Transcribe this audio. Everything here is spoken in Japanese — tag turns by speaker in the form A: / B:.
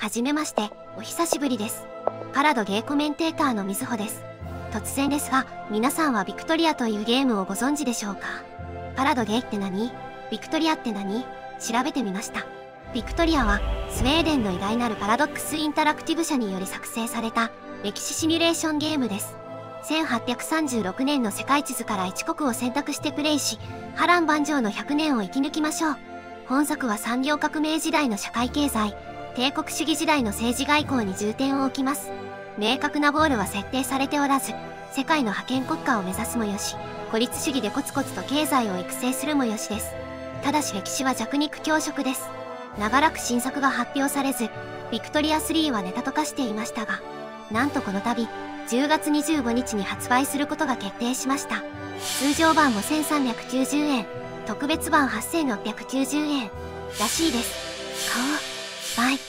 A: はじめまして、お久しぶりです。パラドゲーコメンテーターのみずほです。突然ですが、皆さんはビクトリアというゲームをご存知でしょうか？パラドゲーって何？ビクトリアって何？調べてみました。ビクトリアは、スウェーデンの偉大なるパラドックスインタラクティブ社により作成された歴史シミュレーションゲームです。1836年の世界地図から一国を選択してプレイし、波乱万丈の100年を生き抜きましょう。本作は産業革命時代の社会経済、帝国主義時代の政治外交に重点を置きます。明確なゴールは設定されておらず、世界の覇権国家を目指すもよし、孤立主義でコツコツと経済を育成するもよしです。ただし歴史は弱肉強食です。長らく新作が発表されず、ビクトリア3はネタと化していましたが、なんとこの度、10月25日に発売することが決定しました。通常版も1390円、特別版8690円らしいです。買おう。バイ。